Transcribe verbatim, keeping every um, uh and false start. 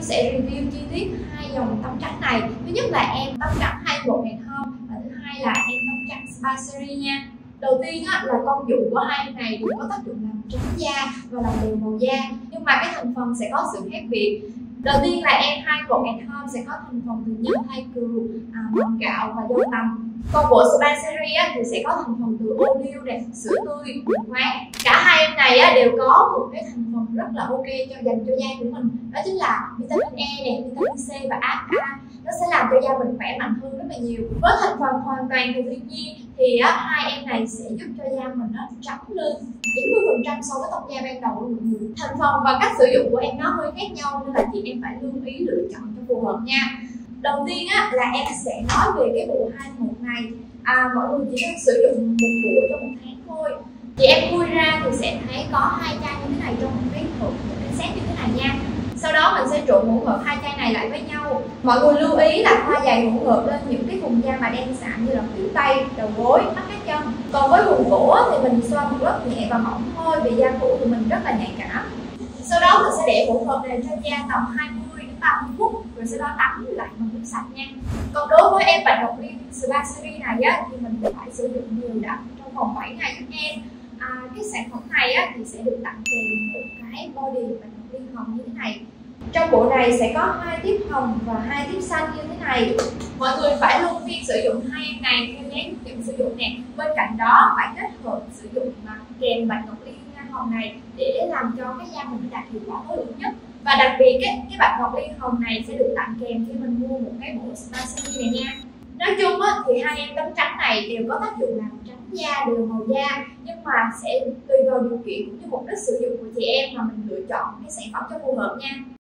sẽ review chi tiết hai dòng tắm trắng này. Thứ nhất là em tắm trắng Hydrate and Home và thứ hai là em tắm trắng Spa Series nha. Đầu tiên á, là công dụng của hai em này đều có tác dụng làm trắng da và làm đều màu da, nhưng mà cái thành phần sẽ có sự khác biệt. Đầu tiên là em Hydrate and Home sẽ có thành phần từ nhân thai cừu, à, mật gạo và dâu tằm. Còn bộ Spa Series á, thì sẽ có thành phần từ ô liu này, sữa tươi, bột khoáng. Cả hai em này á, đều có một cái thành phần rất là ok cho dành cho da của mình, đó chính là vitamin E này, vitamin C và a hát a. Nó sẽ làm cho da mình khỏe mạnh hơn rất là nhiều. Với thành phần hoàn toàn từ thiên nhiên thì á, hai em này sẽ giúp cho da mình nó trắng lên bảy mươi phần trăm so với tông da ban đầu của mọi người. Thành phần và cách sử dụng của em nó hơi khác nhau nên là chị em phải lưu ý lựa chọn cho phù hợp nha. Đầu tiên á, là em sẽ nói về cái bộ hai một này. À, mọi người chỉ nên sử dụng một bộ trong một tháng thôi. Chị em khui ra thì sẽ thấy có hai chai như thế này trong một cái hộp cái set như thế này nha. Sau đó mình sẽ trộn hỗn hợp hai chai này lại với nhau. Mọi người lưu ý là thoa dày hỗn hợp lên những cái vùng da mà đen sạm như là khuỷu tay, đầu gối, mắt cá chân. Còn với vùng cổ thì mình xoa một lớp nhẹ và mỏng thôi vì da cổ của mình rất là nhạy cảm. Sau đó mình sẽ để hỗn hợp này trên da tầm hai mươi đến ba mươi phút rồi sau đó tắm lại bằng nước sạch nha. Còn đối với em Bạch Ngọc Liên Spa Series này á, thì mình phải sử dụng đều đặn trong vòng bảy ngày giúp em. À, cái sản phẩm này á, thì sẽ được tặng kèm một cái body Bạch Ngọc Liên hồng như thế này. Trong bộ này sẽ có hai tiếp hồng và hai tiếp xanh như thế này. Mọi người phải luân phiên sử dụng hai em này theo dáng hướng dẫn sử dụng nè. Bên cạnh đó phải kết hợp sử dụng kèm Bạch Ngọc Liên hồng này để làm cho cái da mình đạt hiệu quả tối ưu nhất. Và đặc biệt cái, cái Bạch Ngọc Liên hồng này sẽ được tặng kèm khi mình mua một cái bộ Spa Series này nha. Nói chung á, thì hai em tắm trắng này đều có tác dụng làm trắng da, đều màu da, nhưng mà sẽ tùy vào điều kiện cũng như mục đích sử dụng của chị em mà mình lựa chọn cái sản phẩm cho phù hợp nha.